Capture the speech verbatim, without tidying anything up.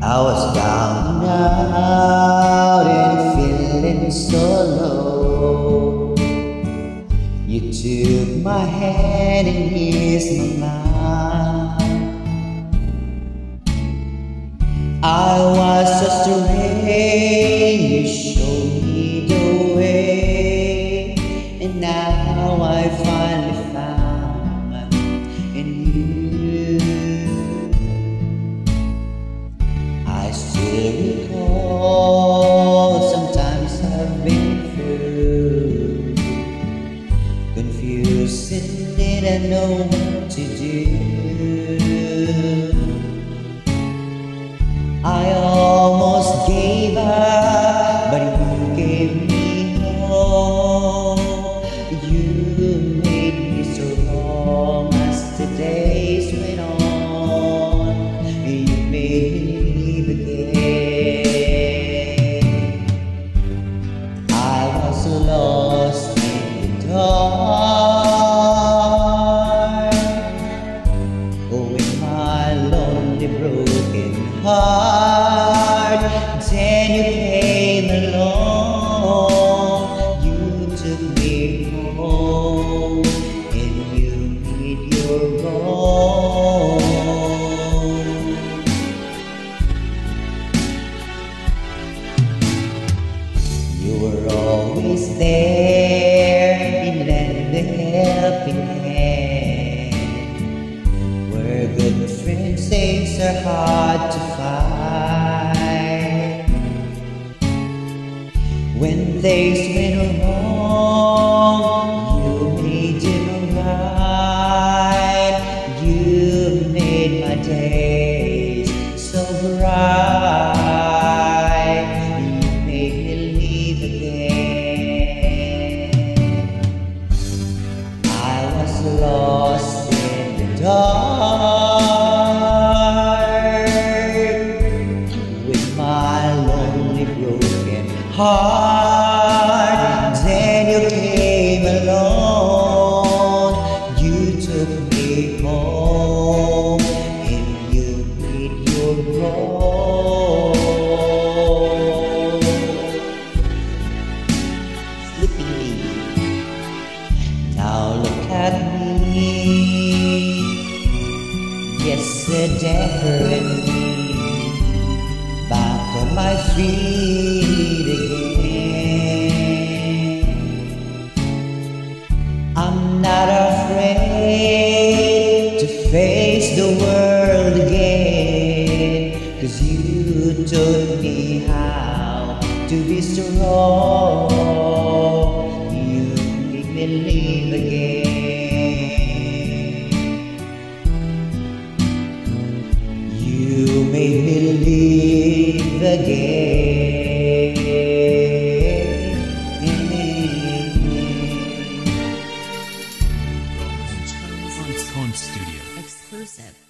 I was down and out and feeling so low. You took my hand and eased my mind. I was so strange, you showed me the way, and now I finally found in you. I still recall sometimes I've been through, confused and didn't know what to do. I almost gave up, but you gave me hope. You made me strong as the days went on. You made me believe again. I was lost in the dark, with my lonely broken heart. Then you came along, you took me home, and you made your own. You were always there, you lent a helping hand, where good friends things are hard to find. When things went wrong, you made them right. You made my days so bright. You made me live again. I was lost in the dark, with my lonely broken heart. Then you came along, you took me home, and you made your own. Sleeping me, now look at me. Yes, a different me, back on my feet again. I'm not afraid to face the world again, 'cause you taught me how to be strong. You made me live again. You made me live again. On Studio. Exclusive.